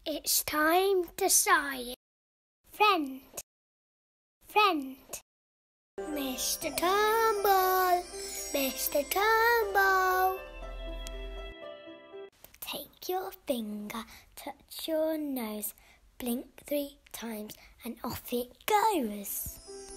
It's time to sign. Friend, friend. Mr. Tumble, Mr. Tumble. Take your finger, touch your nose, blink 3 times and off it goes.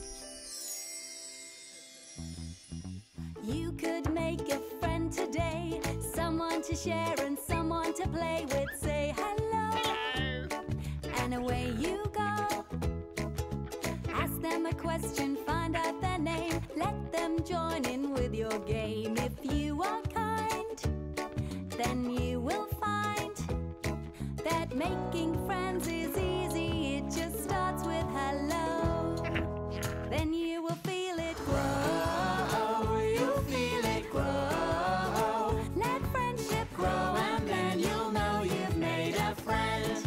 You could make a friend today, someone to share and someone to play with. Say hello, and away you go. Ask them a question, find out their name, let them join in with your game. If you are kind, then you will find that making friends is easy. It just starts with hello. Then you will feel it grow. You'll feel it grow. Let friendship grow, and then you'll know you've made a friend.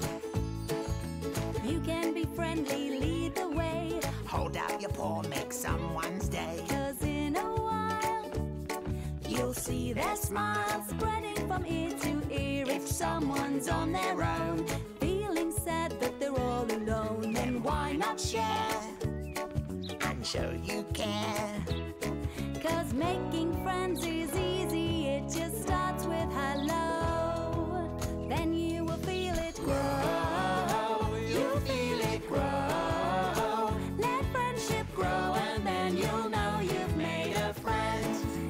You can be friendly, lead the way. Hold out your paw, make someone's day. 'Cause in a while you'll see their smile spreading from ear to ear. If someone's on their own, feeling sad that they're all alone, then why not share And show you care. 'Cause making friends is easy. It just starts with hello. Then you will feel it grow. You'll feel it grow. Let friendship grow, and then you'll know you've made a friend.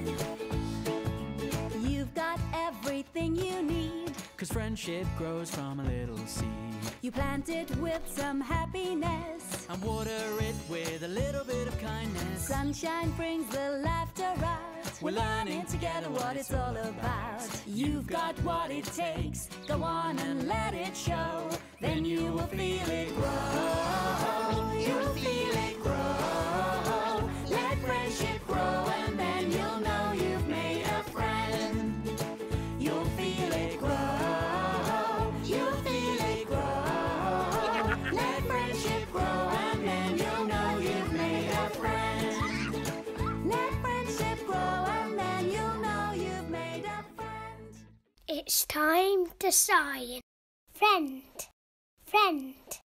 You've got everything you need. 'Cause friendship grows from a little seed. You plant it with some happiness. And water it with a little bit of kindness. Sunshine brings the laughter out. We're learning together what it's all about. You've got what it takes. Go on and let it show. Then you will feel it grow. You'll feel it grow. Let friendship grow, and then you'll know you've made a friend. You'll feel it grow. You'll feel it grow. Let friendship grow, and then you'll know you've made a friend. Let friendship grow, and then you'll know you've made a friend. It's time to sign. Friend, friend.